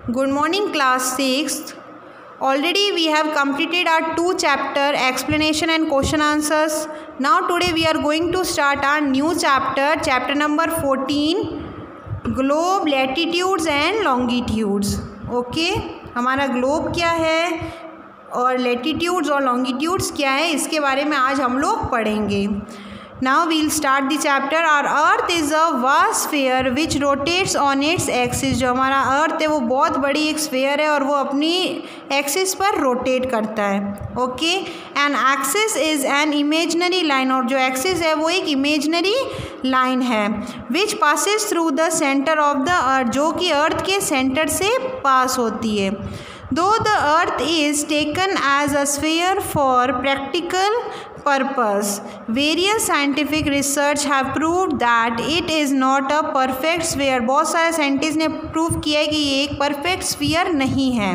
Good morning, class 6th. Already we have completed our 2 chapter explanation and question answers. Now today we are going to start our new chapter number 14, globe, latitudes and longitudes. Okay, हमारा globe क्या है और latitudes और longitudes क्या है, इसके बारे में आज हम लोग पढ़ेंगे. Now we'll start the chapter. Our earth is a vast sphere which rotates on its axis. जो हमारा अर्थ है वो बहुत बड़ी एक स्फीयर है और वो अपनी एक्सिस पर रोटेट करता है. Okay, and axis is an imaginary line, और जो एक्सिस है वो एक इमेजनरी लाइन है which passes through the centre of the earth, जो कि अर्थ के सेंटर से पास होती है. Though the earth is taken as a sphere for practical purpose, various scientific research have proved that it is not a perfect sphere. बहुत सारे scientist ने prove किया है कि ये एक परफेक्ट स्फीयर नहीं है.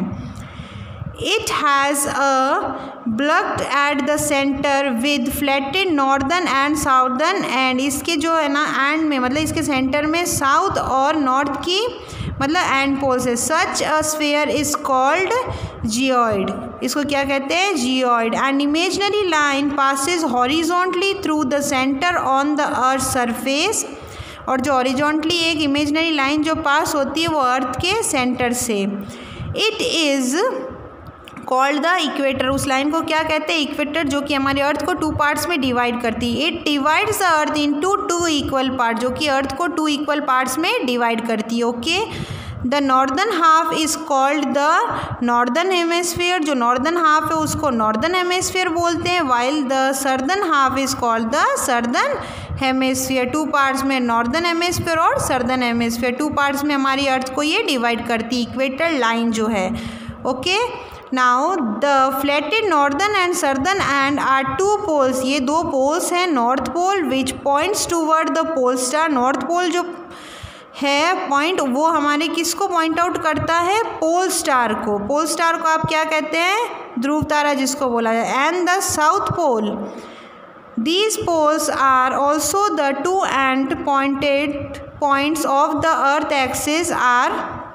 It has a bulk at the center with flattened northern and southern end. इसके जो है ना एंड में, मतलब इसके सेंटर में साउथ और नॉर्थ की मतलब एंड पोल्स है. Such a sphere is called geoid. इसको क्या कहते हैं? Geoid. And imaginary line passes horizontally through the centre on the earth surface, और जो हॉरिजॉन्टली एक इमेजनरी लाइन जो पास होती है वो अर्थ के सेंटर से. It is called the equator. उस लाइन को क्या कहते हैं? इक्वेटर, जो कि हमारे अर्थ को 2 पार्ट्स में डिवाइड करती है. It divides the earth into 2 equal part, जो कि अर्थ को 2 इक्वल पार्ट्स में डिवाइड करती है. Okay, the northern half is called the northern hemisphere. जो नॉर्दर्न हाफ है उसको नॉर्दर्न हेमिस्फीयर बोलते हैं, while the southern half is called the southern hemisphere. 2 parts में नॉर्दर्न हेमिस्फीयर और सर्दर्न हेमिस्फीयर, 2 पार्ट्स में हमारी अर्थ को ये डिवाइड करती है, इक्वेटर लाइन जो है. Okay, now the flattened northern and southern end are 2 poles. ये 2 पोल्स हैं. North pole which points toward the pole star. North pole जो है पॉइंट, वो हमारे किसको पॉइंट आउट करता है? पोल स्टार को. पोल स्टार को आप क्या कहते हैं? ध्रुव तारा जिसको बोला जाए. And the south pole. These poles are also the 2 end pointed points of the earth axis are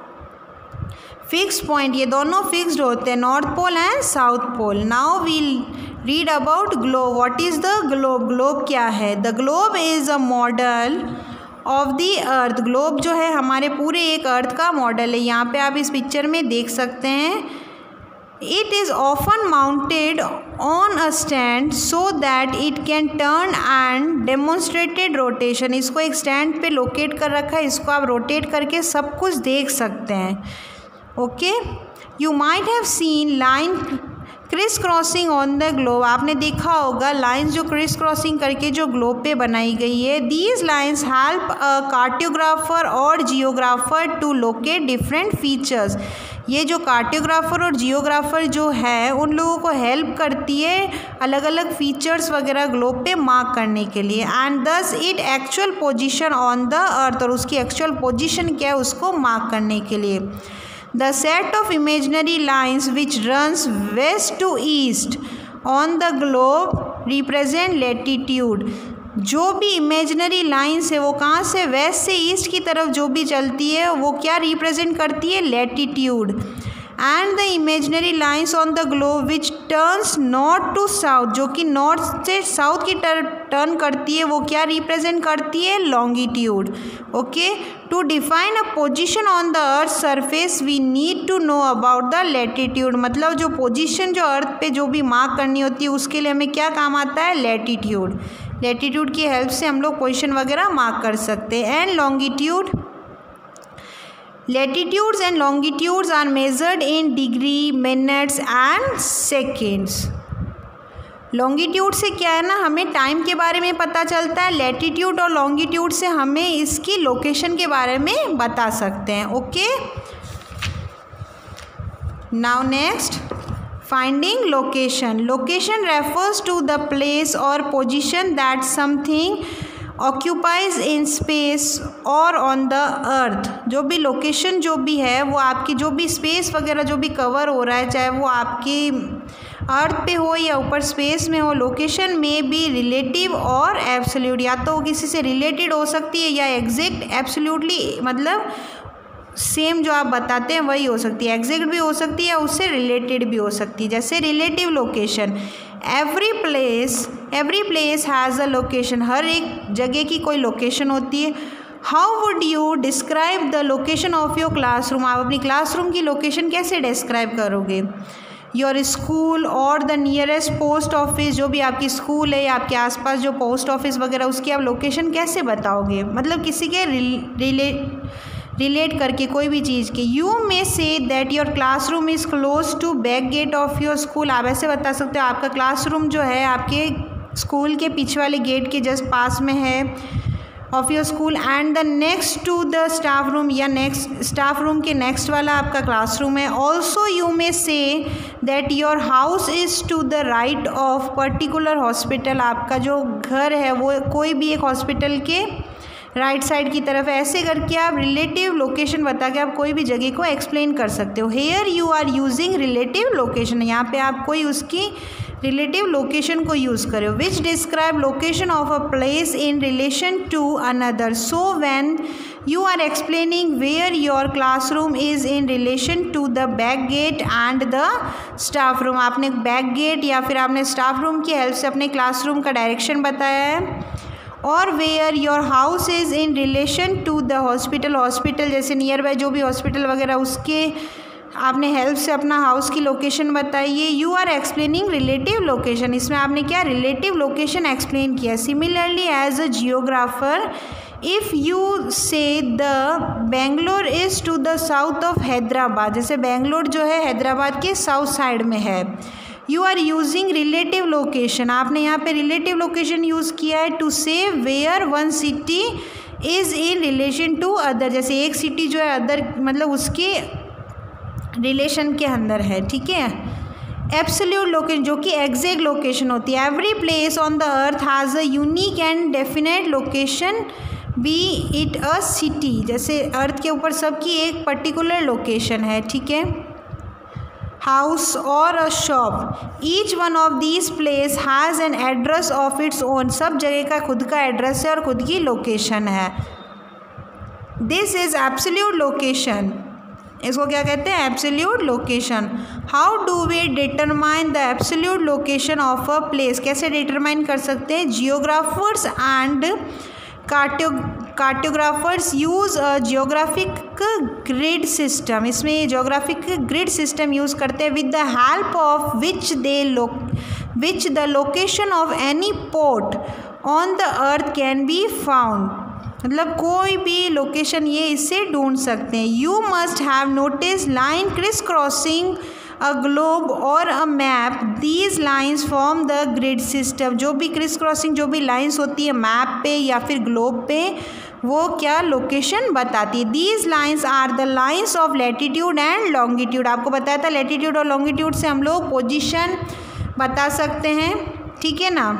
fix point. ये दोनों फिक्स्ड होते हैं, north pole and south pole. Now we'll read about globe. What is the globe? Globe क्या है? The globe is a model of the earth. Globe जो है हमारे पूरे एक अर्थ का मॉडल है. यहाँ पे आप इस पिक्चर में देख सकते हैं. It is often mounted on a stand so that it can turn and demonstrated rotation. इसको एक स्टैंड पे लोकेट कर रखा है, इसको आप रोटेट करके सब कुछ देख सकते हैं. Okay, you might have seen line criss crossing on the globe. आपने देखा होगा लाइंस जो क्रिस क्रॉसिंग करके जो ग्लोब पे बनाई गई है. These lines help a cartographer और geographer to locate different features. ये जो कार्टोग्राफर और जियोग्राफर जो है उन लोगों को हेल्प करती है अलग अलग फीचर्स वगैरह ग्लोब पे मार्क करने के लिए. And thus it actual position on the earth, और उसकी एक्चुअल पोजीशन क्या है उसको मार्क करने के लिए. The set of imaginary lines which runs west to east on the globe represent latitude. जो भी इमेजनरी लाइन्स है वो कहाँ से? वेस्ट से ईस्ट की तरफ जो भी चलती है वो क्या रिप्रेजेंट करती है? Latitude. And the imaginary lines on the globe which turns north to south, जो कि नॉर्थ से साउथ की टर्न करती है वो क्या रिप्रेजेंट करती है? Longitude. Okay, to define a position on the earth surface we need to know about the latitude. मतलब जो पोजीशन जो अर्थ पे जो भी मार्क करनी होती है उसके लिए हमें क्या काम आता है? लैटिट्यूड. लैटिट्यूड की हेल्प से हम लोग पोजीशन वगैरह मार्क कर सकते हैं. And longitude. Latitudes and longitudes are measured in degree, minutes and seconds. Longitude से क्या है ना, हमें टाइम के बारे में पता चलता है. लैटिट्यूड और लॉन्गिट्यूड से हमें इसकी लोकेशन के बारे में बता सकते हैं. Okay, now next, finding location. Location refers to the place और position that something occupies in space और ऑन द अर्थ. जो भी लोकेशन जो भी है वो आपकी जो भी स्पेस वगैरह जो भी कवर हो रहा है, चाहे वो आपकी अर्थ पे हो या ऊपर स्पेस में हो, लोकेशन में भी रिलेटिव और एब्सोल्यूट, या तो किसी से रिलेटेड हो सकती है या एग्जैक्ट एब्सोल्यूटली मतलब सेम जो आप बताते हैं वही हो सकती है, एग्जैक्ट भी हो सकती है या उससे रिलेटेड भी हो सकती है। जैसे relative location, every place has a location, हर एक जगह की कोई लोकेशन होती है। How would you describe the location of your classroom, आप अपनी क्लासरूम की लोकेशन कैसे डिस्क्राइब करोगे। योर स्कूल और द नियरेस्ट पोस्ट ऑफिस, जो भी आपकी स्कूल है या आपके आसपास जो पोस्ट ऑफिस वगैरह, उसकी आप लोकेशन कैसे बताओगे, मतलब किसी के रिलेट करके कोई भी चीज़ की। You may say that your classroom is close to back gate of your school, आप ऐसे बता सकते हो आपका क्लासरूम जो है आपके स्कूल के पीछे वाले गेट के जस्ट पास में है of your school, and the next to the staff room, या नेक्स्ट स्टाफ रूम के नेक्स्ट वाला आपका क्लासरूम है। Also you may say that your house is to the right of particular hospital, आपका जो घर है वो कोई भी एक हॉस्पिटल के राइट साइड की तरफ है। ऐसे करके आप रिलेटिव लोकेशन बता के आप कोई भी जगह को एक्सप्लेन कर सकते हो। Here you are using relative location, यहाँ पे आप कोई उसकी रिलेटिव लोकेशन को यूज़ करो। Which describe location of a place in relation to another, so when you are explaining where your classroom is in relation to the back gate and the staff room, आपने back gate या फिर आपने staff room की help से अपने classroom का direction बताया है। और where your house is in relation to the hospital जैसे नियर बाय जो भी हॉस्पिटल वगैरह उसके आपने हेल्प से अपना हाउस की लोकेशन बताई है। You are explaining relative location, इसमें आपने क्या रिलेटिव लोकेशन एक्सप्लेन किया। Similarly as a geographer, if you say the Bangalore is to the south of Hyderabad, जैसे बेंगलोर जो है हैदराबाद के साउथ साइड में है। You are using relative location, आपने यहाँ पे रिलेटिव लोकेशन यूज़ किया है to say where one city is in relation to other, जैसे एक सिटी जो है अदर मतलब उसके रिलेशन के अंदर है, ठीक है। एब्सोल्यूट लोकेशन जो कि एग्जैक्ट लोकेशन होती है। Every place on the earth has a unique and definite location, be it a city, जैसे अर्थ के ऊपर सबकी एक पर्टिकुलर लोकेशन है, ठीक है। हाउस और a shop, each one of these place has an address of its own, सब जगह का खुद का एड्रेस है और खुद की लोकेशन है। दिस इज़ एब्सोल्यूट लोकेशन, इसको क्या कहते हैं, absolute location. How do we determine the absolute location of a place, कैसे डिटरमाइन कर सकते हैं। Geographers and cartographers use a geographic grid system, इसमें ये जियोग्राफिक ग्रिड सिस्टम यूज़ करते हैं with the help of which the location of any port on the earth can be found, मतलब कोई भी लोकेशन ये इससे ढूंढ सकते हैं। You must have notice line criss crossing a globe और a map, these lines form the grid system, जो भी क्रिस क्रॉसिंग जो भी लाइन्स होती है मैप पे या फिर ग्लोब पे वो क्या लोकेशन बताती है। These lines are the lines of latitude and longitude, आपको बताया था लैटिट्यूड और लॉन्गिट्यूड से हम लोग पोजीशन बता सकते हैं, ठीक है ना।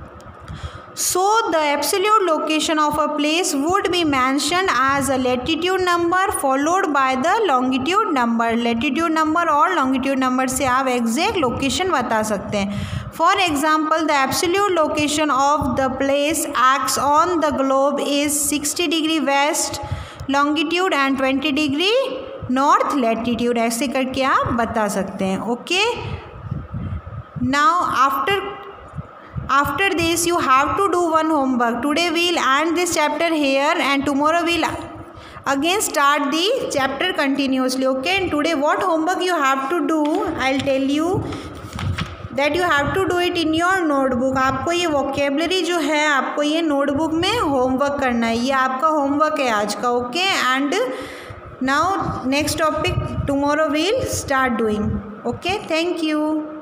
So the absolute location of a place would be mentioned as a latitude number followed by the longitude number, latitude number और longitude number से आप exact location बता सकते हैं। For example, the absolute location of the place X on the globe is 60 degree west longitude and 20 degree north latitude, ऐसे करके आप बता सकते हैं, okay। Now after this you have to do one homework. Today we'll end this chapter here and tomorrow we'll again start the chapter continuously, okay। And today what homework you have to do, I'll tell you that you have to do it in your notebook। आपको ये vocabulary जो है आपको ये notebook में homework करना है, ये आपका homework है आज का, okay। And now next topic tomorrow we'll start doing, okay। Thank you।